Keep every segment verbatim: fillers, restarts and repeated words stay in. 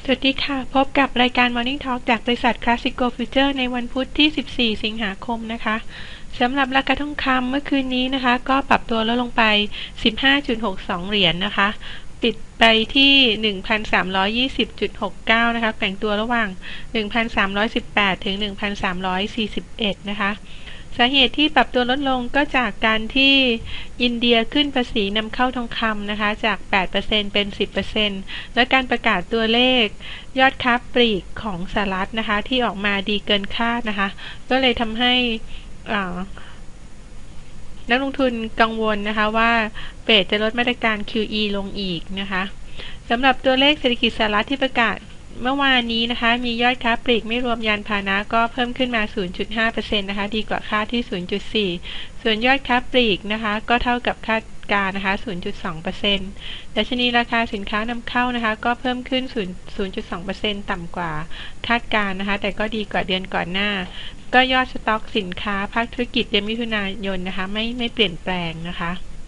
สวัสดีค่ะพบกับรายการ Morning Talk จากบริษัท Classico Future ในวันพุธที่สิบสี่สิงหาคมนะคะสำหรับราคาทองคำเมื่อคืนนี้นะคะก็ปรับตัวลดลงไป สิบห้าจุดหกสอง เหรียญ นะคะปิดไปที่ หนึ่งพันสามร้อยยี่สิบจุดหกเก้า นะคะแกว่งตัวระหว่าง หนึ่งพันสามร้อยสิบแปด ถึง หนึ่งพันสามร้อยสี่สิบเอ็ด นะคะสาเหตุที่ปรับตัวลดลงก็จากการที่อินเดียขึ้นภาษีนำเข้าทองคำนะคะจาก แปดเปอร์เซ็นต์ เป็น สิบเปอร์เซ็นต์ และการประกาศตัวเลขยอดค้าปลีกของสหรัฐนะคะที่ออกมาดีเกินคาดนะคะก็เลยทำให้นักลงทุนกังวลนะคะว่าเฟดจะลดมาตรการ คิว อี ลงอีกนะคะสำหรับตัวเลขเศรษฐกิจสหรัฐที่ประกาศเมื่อวานนี้นะคะมียอดค้าปลีกไม่รวมยานพาหนะก็เพิ่มขึ้นมา ศูนย์จุดห้าเปอร์เซ็นต์ นะคะดีกว่าคาดที่ ศูนย์จุดสี่ ส่วนยอดค้าปลีกนะคะก็เท่ากับคาดการนะคะ ศูนย์จุดสองเปอร์เซ็นต์ ดัชนีราคาสินค้านำเข้านะคะก็เพิ่มขึ้น ศูนย์จุดสองเปอร์เซ็นต์ ต่ำกว่าคาดการนะคะแต่ก็ดีกว่าเดือนก่อนหน้าก็ยอดสต็อกสินค้าภาคธุรกิจเดือนมิถุนายนนะคะไม่ไม่เปลี่ยนแปลงนะคะ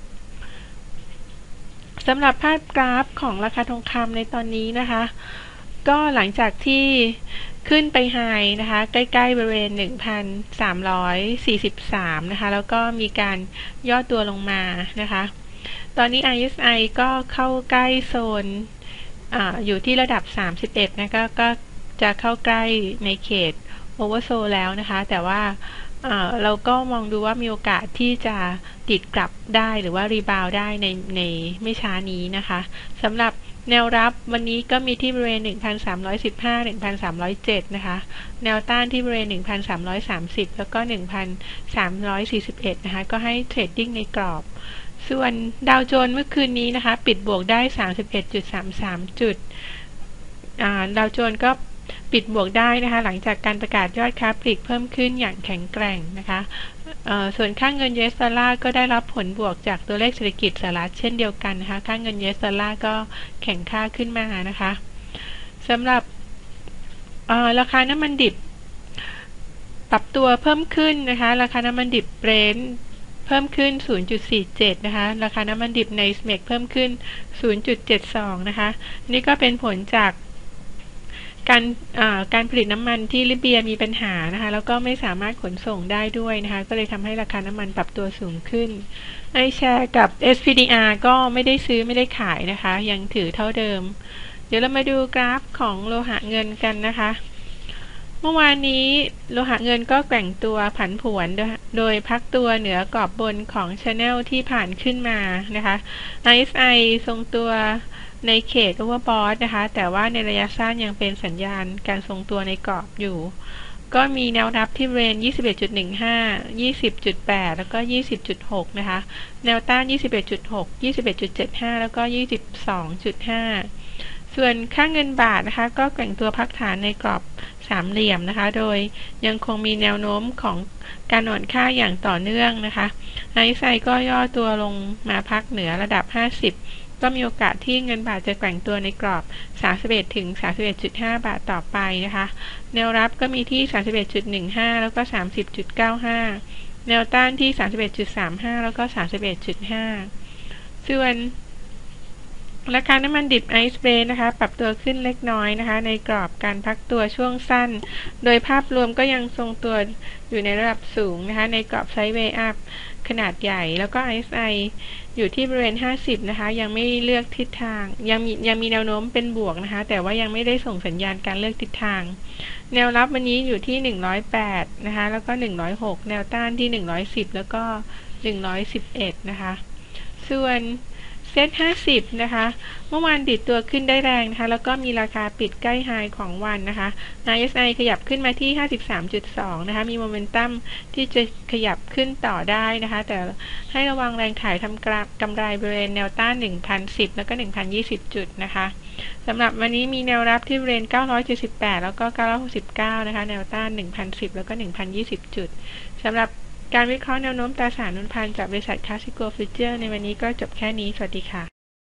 สำหรับภาพกราฟของราคาทองคำในตอนนี้นะคะก็หลังจากที่ขึ้นไปไฮนะคะใกล้ๆบริเวณ หนึ่งพันสามร้อยสี่สิบสาม นะคะแล้วก็มีการย่อตัวลงมานะคะตอนนี้ อาร์ เอส ไอ ก็เข้าใกล้โซน อ, อยู่ที่ระดับสามสิบเอ็ดนะคะก็จะเข้าใกล้ในเขตโอเวอร์โซลแล้วนะคะแต่ว่าเราก็มองดูว่ามีโอกาสที่จะติดกลับได้หรือว่ารีบาวได้ในในไม่ช้านี้นะคะสำหรับแนวรับวันนี้ก็มีที่บริเวณ หนึ่งพันสามร้อยสิบห้า หนึ่งพันสามร้อยเจ็ด นะคะแนวต้านที่บริเวณ หนึ่งพันสามร้อยสามสิบ แล้วก็ หนึ่งพันสามร้อยสี่สิบเอ็ด นะคะก็ให้เทรดดิ้งในกรอบส่วนดาวโจนส์เมื่อคืนนี้นะคะปิดบวกได้ สามสิบเอ็ดจุดสามสาม จุดดาวโจนส์ก็ปิดบวกได้นะคะหลังจากการประกาศยอดค้าปลีกเพิ่มขึ้นอย่างแข็งแกร่งนะคะส่วนค่าเงิน ยู เอส ดอลลาร์ก็ได้รับผลบวกจากตัวเลขเศรษฐกิจสหรัฐเช่นเดียวกันนะคะค่าเงิน ยู เอส ดอลลาร์ก็แข็งค่าขึ้นมานะคะสำหรับราคาน้ำมันดิบปรับตัวเพิ่มขึ้นนะคะราคาน้ำมันดิบเบรนท์เพิ่มขึ้น ศูนย์จุดสี่เจ็ด นะคะราคาน้ำมันดิบใน เอส เอ็ม อี ซี เพิ่มขึ้น ศูนย์จุดเจ็ดสอง นะคะนี่ก็เป็นผลจากการการผลิตน้ำมันที่ลิเบียมีปัญหานะคะแล้วก็ไม่สามารถขนส่งได้ด้วยนะคะก็เลยทำให้ราคาน้ำมันปรับตัวสูงขึ้นไอแชร์กับ เอส พี ดี อาร์ ก็ไม่ได้ซื้อไม่ได้ขายนะคะยังถือเท่าเดิมเดี๋ยวเรามาดูกราฟของโลหะเงินกันนะคะเมื่อวานนี้โลหะเงินก็แกว่งตัวผันผวนโดยพักตัวเหนือกรอบบนของ Channel ที่ผ่านขึ้นมานะคะ อาร์ เอส ไอ ทรงตัวในเขต Overbought นะคะแต่ว่าในระยะสั้นยังเป็นสัญญาณการทรงตัวในกรอบอยู่ก็มีแนวรับที่บริเวณ ยี่สิบเอ็ดจุดหนึ่งห้า ยี่สิบจุดแปด แล้วก็ ยี่สิบจุดหก นะคะแนวต้าน ยี่สิบเอ็ดจุดหก ยี่สิบเอ็ดจุดเจ็ดห้า แล้วก็ ยี่สิบสองจุดห้า ส่วนค่าเงินบาทนะคะก็แกว่งตัวพักฐานในกรอบสามเหลี่ยมนะคะโดยยังคงมีแนวโน้มของการอ่อนค่าอย่างต่อเนื่องนะคะ อาร์ เอส ไอ ก็ย่อตัวลงมาพักเหนือระดับห้าสิบก็มีโอกาสที่เงินบาทจะแกว่งตัวในกรอบสามสิบเอ็ดถึง สามสิบเอ็ดจุดห้า บาทต่อไปนะคะแนวรับก็มีที่ สามสิบเอ็ดจุดหนึ่งห้า แล้วก็ สามสิบจุดเก้าห้า แนวต้านที่ สามสิบเอ็ดจุดสามห้า แล้วก็ สามสิบเอ็ดจุดห้า ส่วนราคาน้ำมันดิบไอซ์เบรนท์นะคะปรับตัวขึ้นเล็กน้อยนะคะในกรอบการพักตัวช่วงสั้นโดยภาพรวมก็ยังทรงตัวอยู่ในระดับสูงนะคะในกรอบไซด์เวย์อัพขนาดใหญ่แล้วก็ อาร์ เอส ไอ อยู่ที่บริเวณห้าสิบนะคะยังไม่เลือกทิศทางยังมียังมีแนวโน้มเป็นบวกนะคะแต่ว่ายังไม่ได้ส่งสัญญาณการเลือกทิศทางแนวรับวันนี้อยู่ที่หนึ่งร้อยแปดนะคะแล้วก็หนึ่งร้อยหกแนวต้านที่หนึ่งร้อยสิบแล้วก็หนึ่งร้อยสิบเอ็ดนะคะส่วนเซ็ตห้าสิบนะคะเมื่อวานดิดตัวขึ้นได้แรงนะคะแล้วก็มีราคาปิดใกล้ไฮของวันนะคะ อาร์ เอส ไอ ขยับขึ้นมาที่ ห้าสิบสามจุดสอง นะคะมีโมเมนตัมที่จะขยับขึ้นต่อได้นะคะแต่ให้ระวังแรงขายทำกำไรบริเวณแนวต้าน หนึ่งพันสิบ แล้วก็ หนึ่งพันยี่สิบ จุดนะคะสำหรับวันนี้มีแนวรับที่บริเวณเก้าร้อยเจ็ดสิบแปดแล้วก็เก้าร้อยหกสิบเก้านะคะแนวต้าน หนึ่งพันสิบ แล้วก็ หนึ่งพันยี่สิบ จุดสำหรับการวิเคราะห์แนวโน้มตราสารหนี้พันจากบริษัท Classico Future ในวันนี้ก็จบแค่นี้สวัสดีค่ะ